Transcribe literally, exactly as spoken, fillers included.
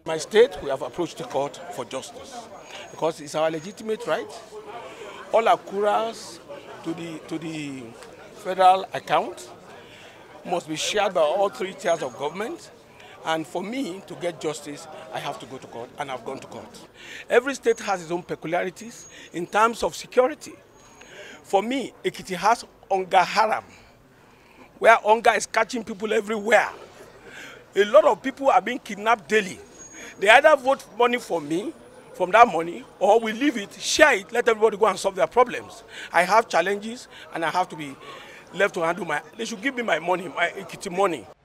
My state, we have approached the court for justice because it's our legitimate right. All accruals to the to the federal account must be shared by all three tiers of government. And for me to get justice, I have to go to court, and I've gone to court. Every state has its own peculiarities in terms of security. For me, Ekiti has hunger haram, where hunger is catching people everywhere. A lot of people are being kidnapped daily. They either vote money for me, from that money, or we leave it, share it, let everybody go and solve their problems. I have challenges, and I have to be left to handle my, they should give me my money, my Ekiti money.